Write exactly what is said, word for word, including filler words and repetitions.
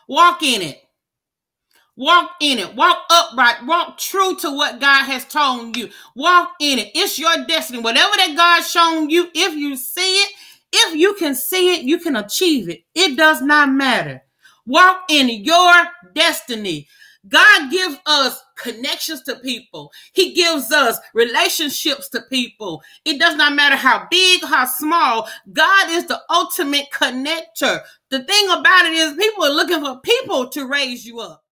Walk in it. Walk in it. Walk upright. Walk true to what God has told you. Walk in it. It's your destiny. Whatever that God's shown you, if you see it, if you can see it, you can achieve it. It does not matter. Walk in your destiny. God gives us connections to people. He gives us relationships to people. It does not matter how big, how small. God is the ultimate connector. The thing about it is people are looking for people to raise you up.